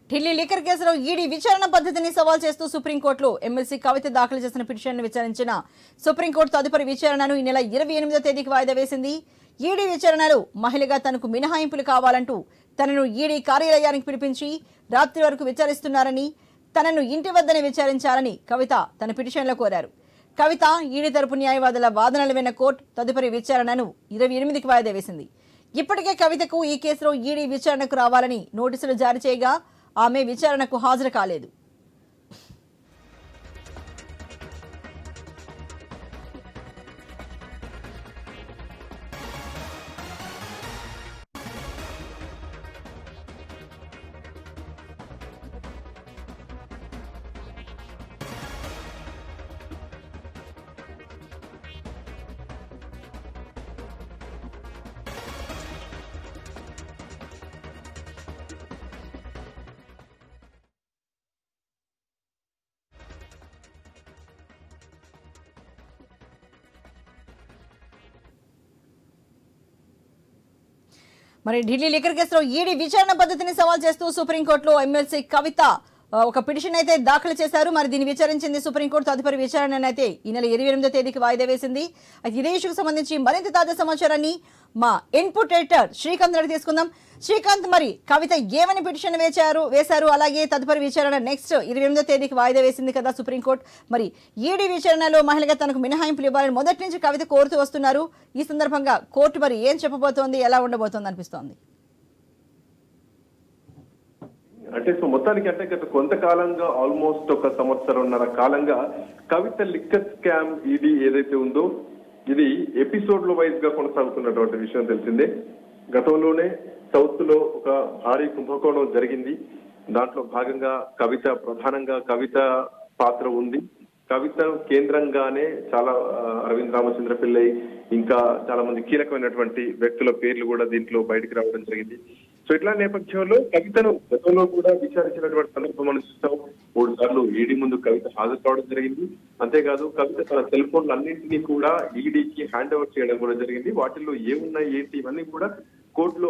Delhi liquor కేసులో ED విచారణ పద్ధతిని సవాల్ చేస్తూ సుప్రీంకోర్టులో ఎమ్మెల్సీ కవిత దాఖలు చేసిన పిటిషన్ను విచారించిన సుప్రీంకోర్టు తదుపరి విచారణను ఈ నెల 28వ తేదీకి వాయిదా వేసింది. ఈడీ విచారణలో మహిళగా తనకు మినహాయింపులు కావాలంటూ తనను ఈడీ కార్యాలయానికి పిలిపించి రాత్రి వరకు విచారిస్తున్నారని, తనను ఇంటి వద్దనే విచారించాలని కవిత తన పిటిషన్లో కోరారు. కవిత ఈడీ తరపు న్యాయవాదుల వాదనలు విన్న కోర్టు తదుపరి విచారణను 28కి వాయిదా వేసింది. ఇప్పటికే కవితకు ఈ కేసులో ఈడీ విచారణకు రావాలని నోటీసులు జారీ చేయగా ఆమె విచారణకు హాజరు కాలేదు. మరి ఢిల్లీ లిక్కర్ కేసులో ఈడీ విచారణ పద్ధతిని సవాల్ చేస్తూ సుప్రీంకోర్టులో ఎమ్మెల్సీ కవిత ఒక పిటిషన్ అయితే దాఖలు చేశారు. మరి దీన్ని విచారించింది సుప్రీంకోర్టు. తదుపరి విచారణ అయితే ఈ నెల 28వ తేదీకి వాయిదా వేసింది. ఇదే ఇష్యూకి సంబంధించి మరింత తాజా సమాచారాన్ని మా ఇన్పుట్ ఎడిటర్ శ్రీకాంత్ రెడ్డి తీసుకుందాం. శ్రీకాంత్, మరి కవిత ఏమని పిటిషన్ వేశారు, అలాగే తదుపరి విచారణ నెక్స్ట్ 28వ తేదీకి వాయిదా వేసింది కదా సుప్రీంకోర్టు. మరి ఈడీ విచారణలో మహిళగా తనకు మినహాయింపులు ఇవ్వాలని మొదటి నుంచి కవిత కోరుతూ వస్తున్నారు. ఈ సందర్భంగా కోర్టు మరి ఏం చెప్పబోతోంది, ఎలా ఉండబోతోంది అనిపిస్తోంది? అంటే మొత్తానికి అంటే గత కొంతకాలంగా ఆల్మోస్ట్ ఒక సంవత్సరంన్నర కాలంగా కవిత లిక్కర్ స్కామ్ ఈడీ ఏదైతే ఉందో ఇది ఎపిసోడ్ లో వైజ్ గా కొనసాగుతున్నటువంటి విషయం తెలిసిందే. గతంలోనే సౌత్ లో ఒక భారీ కుంభకోణం జరిగింది. దాంట్లో భాగంగా ప్రధానంగా కవిత పాత్ర ఉంది. కవిత కేంద్రంగానే చాలా అరవింద్ రామచంద్ర పిల్లై ఇంకా చాలా మంది కీలకమైనటువంటి వ్యక్తుల పేర్లు కూడా దీంట్లో బయటకు రావడం జరిగింది. సో ఇట్లా నేపథ్యంలో కవితను గతంలో కూడా విచారించినటువంటి సందర్భం మనం చూస్తాం. 3 సార్లు ఈడీ ముందు కవిత హాజరు కావడం జరిగింది. అంతేకాదు కవిత తన సెల్ ఫోన్లు అన్నింటినీ కూడా ఈడీకి హ్యాండ్ ఓవర్ చేయడం కూడా జరిగింది. వాటిల్లో ఏమున్నాయి ఏంటి ఇవన్నీ కూడా కోర్టులో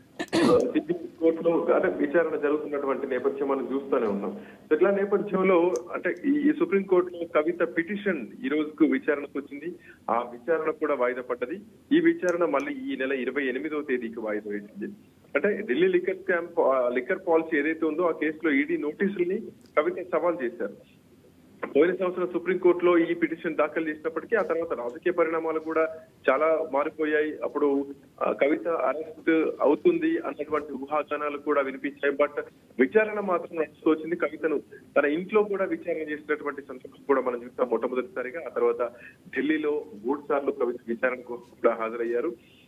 అంటే విచారణ జరుగుతున్నటువంటి నేపథ్యం మనం చూస్తూనే ఉన్నాం. సో ఇట్లా నేపథ్యంలో అంటే ఈ సుప్రీంకోర్టులో కవిత పిటిషన్ ఈ రోజుకు విచారణకు వచ్చింది. ఆ విచారణ కూడా వాయిదా పడ్డది. ఈ విచారణ మళ్ళీ ఈ నెల 28వ తేదీకి వాయిదా వేసింది. అంటే ఢిల్లీ లిక్కర్ పాలసీ ఏదైతే ఉందో ఆ కేసులో ఈడీ నోటీసుల్ని కవిత సవాల్ చేశారు. పోయిన సంవత్సరం సుప్రీంకోర్టులో ఈ పిటిషన్ దాఖలు చేసినప్పటికీ ఆ తర్వాత రాజకీయ పరిణామాలు కూడా చాలా మారిపోయాయి. అప్పుడు కవిత అరెస్ట్ అవుతుంది అన్నటువంటి ఊహాగానాలు కూడా వినిపించాయి. బట్ విచారణ మాత్రం నడుస్తూ వచ్చింది. కవితను తన ఇంట్లో కూడా విచారణ చేసినటువంటి సందర్భం కూడా మనం చూస్తాం మొట్టమొదటిసారిగా. ఆ తర్వాత ఢిల్లీలో 3 సార్లు కవిత విచారణకు కూడా హాజరయ్యారు.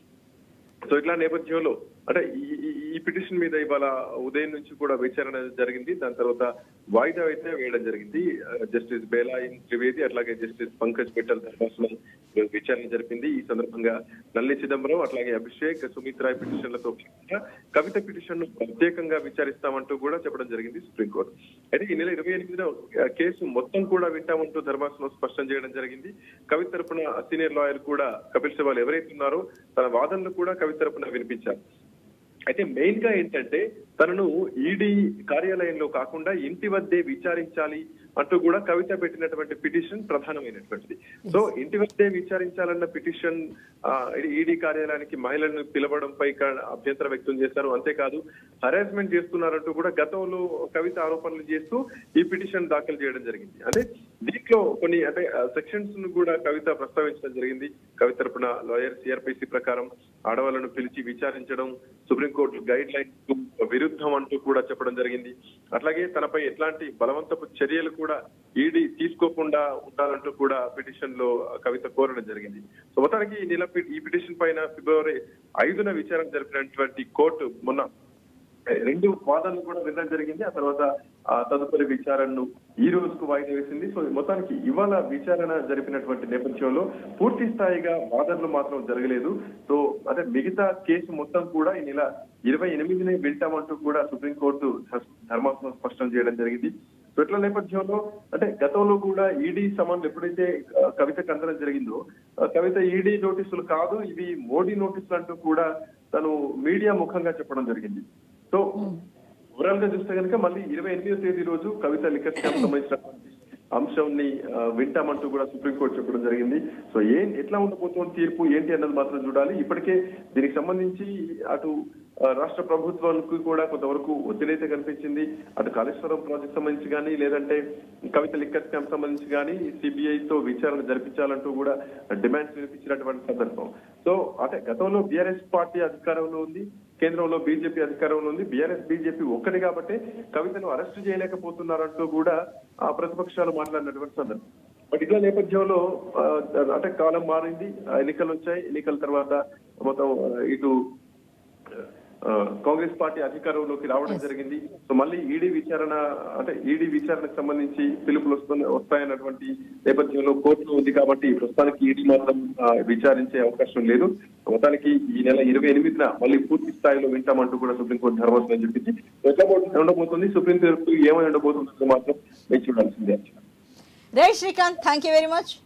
సో ఇట్లా నేపథ్యంలో అంటే ఈ పిటిషన్ మీద ఇవాళ ఉదయం నుంచి కూడా విచారణ జరిగింది. దాని తర్వాత వాయిదా అయితే వేయడం జరిగింది. జస్టిస్ బేలాయిన్ త్రివేది అట్లాగే జస్టిస్ పంకజ్ మిట్టల్ ధర్మాసనం విచారణ జరిపింది. ఈ సందర్భంగా నల్లి చిదంబరం అట్లాగే అభిషేక్ సుమిత్రాయ్ పిటిషన్లతో కవిత పిటిషన్ ను ప్రత్యేకంగా విచారిస్తామంటూ కూడా చెప్పడం జరిగింది సుప్రీంకోర్టు. అయితే ఈ నెల 28న కేసు మొత్తం కూడా వింటామంటూ ధర్మాసనం స్పష్టం చేయడం జరిగింది. కవిత తరపున సీనియర్ లాయర్ కూడా కపిల్ సిబాల్ ఎవరైతే ఉన్నారో తన వాదనలు కూడా కవిత తరపున వినిపించారు. అయితే మెయిన్ గా ఏంటంటే తనను ఈడీ కార్యాలయంలో కాకుండా ఇంటి వద్దే విచారించాలి అంటూ కూడా కవిత పెట్టినటువంటి పిటిషన్ ప్రధానమైనటువంటిది. సో ఇంటి వద్దే విచారించాలన్న పిటిషన్ ఈడీ కార్యాలయానికి మహిళలను పిలవడంపై అభ్యంతరం వ్యక్తం చేశారు. అంతేకాదు హరాస్మెంట్ చేస్తున్నారంటూ కూడా గతంలో కవిత ఆరోపణలు చేస్తూ ఈ పిటిషన్ దాఖలు చేయడం జరిగింది. అంటే దీంట్లో కొన్ని అంటే సెక్షన్స్ ను కూడా కవిత ప్రస్తావించడం జరిగింది. కవిత తరపున లాయర్ సిఆర్పిసి ప్రకారం ఆడవాళ్లను పిలిచి విచారించడం సుప్రీంకోర్టు గైడ్ లైన్స్ విరుద్ధం అంటూ కూడా చెప్పడం జరిగింది. అట్లాగే తనపై ఎట్లాంటి బలవంతపు చర్యలు కూడా ఈడీ తీసుకోకుండా ఉండాలంటూ కూడా పిటిషన్ లో కవిత కోరడం జరిగింది. సో మొత్తానికి ఈ పిటిషన్ పైన ఫిబ్రవరి 5న విచారణ జరిపినటువంటి కోర్టు మొన్న 2 వాదనలు కూడా వినడం జరిగింది. ఆ తర్వాత తదుపరి విచారణను ఈ రోజుకు వాయిదా వేసింది. సో మొత్తానికి ఇవాళ విచారణ జరిపినటువంటి నేపథ్యంలో పూర్తి స్థాయిగా వాదనలు మాత్రం జరగలేదు. సో అదే మిగతా కేసు మొత్తం కూడా ఈ నెల 28నే వింటామంటూ కూడా సుప్రీంకోర్టు ధర్మాసనం స్పష్టం చేయడం జరిగింది. సో ఇట్లా నేపథ్యంలో అంటే గతంలో కూడా ఈడీ సమన్లు ఎప్పుడైతే కవితకు అందడం జరిగిందో కవిత ఈడీ నోటీసులు కాదు ఇవి మోడీ నోటీసులు అంటూ కూడా తను మీడియా ముఖంగా చెప్పడం జరిగింది. సో ఓవరాల్ గా చూస్తే కనుక మళ్ళీ 28వ తేదీ రోజు కవిత లిక్కర్ స్కామ్ సంబంధించినటువంటి అంశాన్ని వింటామంటూ కూడా సుప్రీంకోర్టు చెప్పడం జరిగింది. సో ఎట్లా ఉండబోతున్న తీర్పు ఏంటి అన్నది మాత్రం చూడాలి. ఇప్పటికే దీనికి సంబంధించి అటు రాష్ట్ర ప్రభుత్వానికి కూడా కొంతవరకు ఒత్తిడైతే కనిపించింది. అటు కాళేశ్వరం ప్రాజెక్ట్ సంబంధించి కానీ లేదంటే కవిత లిక్కర్ స్కామ్ సంబంధించి కానీ సిబిఐతో విచారణ జరిపించాలంటూ కూడా డిమాండ్స్ వినిపించినటువంటి సందర్భం. సో అంటే గతంలో బీఆర్ఎస్ పార్టీ అధికారంలో ఉంది, కేంద్రంలో బీజేపీ అధికారంలో ఉంది. బీఆర్ఎస్ బీజేపీ ఒక్కటి కాబట్టి కవితను అరెస్టు చేయలేకపోతున్నారంటూ కూడా ఆ ప్రతిపక్షాలు మాట్లాడినటువంటి సందర్భం. బట్ ఇట్లా నేపథ్యంలో అంటే కాలం మారింది, ఎన్నికలు వచ్చాయి. ఎన్నికల తర్వాత మొత్తం ఇటు కాంగ్రెస్ పార్టీ అధికారంలోకి రావడం జరిగింది. సో మళ్ళీ ఈడీ విచారణకు సంబంధించి పిలుపులు వస్తాయన్నటువంటి నేపథ్యంలో కోర్టులో ఉంది కాబట్టి ప్రస్తుతానికి ఈడీ మాత్రం విచారించే అవకాశం లేదు. మొత్తానికి ఈ నెల 28న మళ్ళీ పూర్తి స్థాయిలో వింటామంటూ కూడా సుప్రీంకోర్టు ధర్మాసనం చెప్పింది. ఎట్లా ఉండబోతుంది, సుప్రీం తీర్పు ఏమై ఉండబోతుందో మాత్రం వేచి చూడాల్సిందే. Srikanth, thank you very much.